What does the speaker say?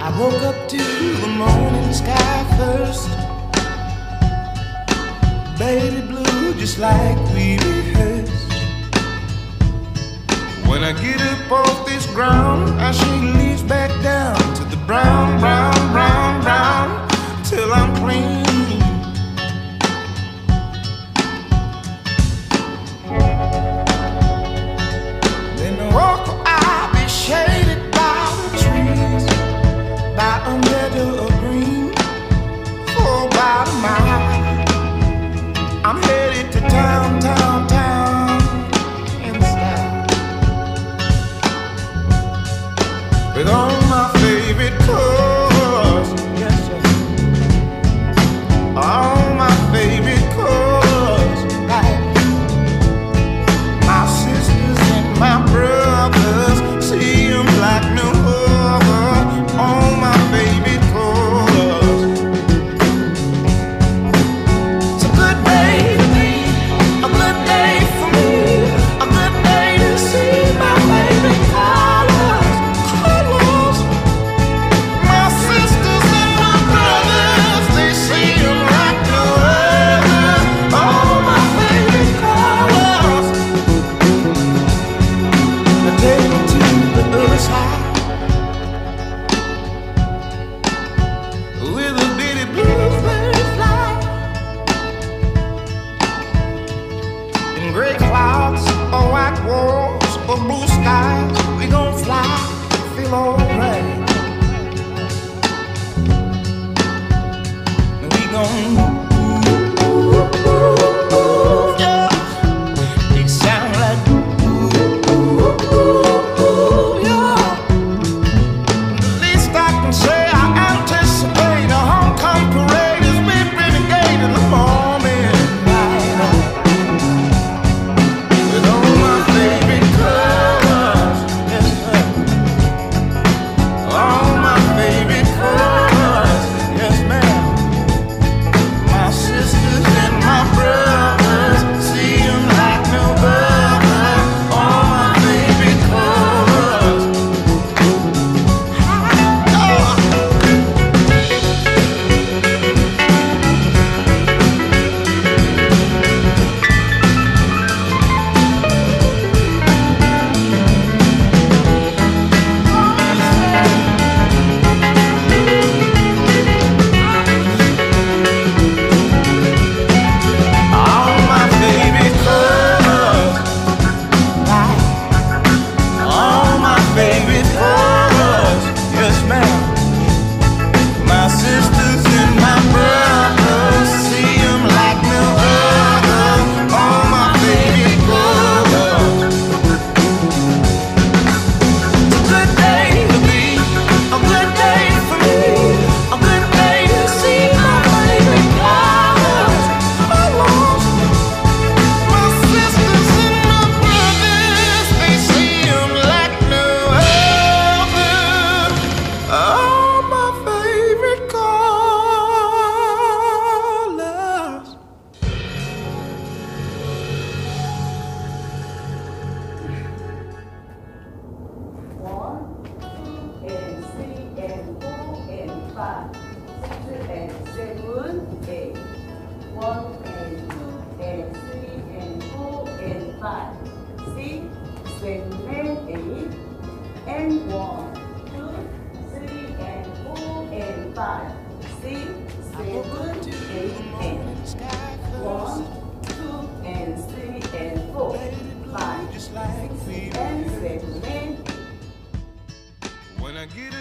I woke up to the morning sky first, baby blue, just like we rehearsed. When I get up off this ground, I shake leaves back down to the brown, brown, brown, brown, till I'm clean. Then the walk I'll be shaded by the trees, by a meadow of green, for about a mile. I'm headed to town, town, town, in style, with all my favorite colors, yes sir, all my favorite colors, like my sisters and my brothers, see them like no other, all my favorite colors. It's a good day to me, a good day for me, a good day to see my favorite colors, colors. My sisters and my brothers, they see them like no other, all my favorite colors. Now take me to the other side, with a bitty bluebird fly, in gray clouds or white walls or blue skies, we gon' fly, feel alright. We gon' yeah. They sound like yeah. The least I can say, I anticipate a homecoming parade as we renegade in the morning light, with all my favorite colors, yes sir, all my favorite colors, yes ma'am. My sisters and my brothers, see them like no other, all my favorite colors. All my favorite colors, all my favorite colors, yes ma'am. My sisters and my brothers, see them like no other, all my favorite colors. It's a good day to be, a good day for me, a good day to see my favorite colors, colors. My sisters and my brothers, they see them like no other, all my favorite colors. One, two, and three, and four, and five, six, and seven, eight. One, and two, and three, and four, and five, six, seven, eight. And one, two, three, and four, and five, six, seven, eight, and one, two, and three, and four, five, six, and seven. When I get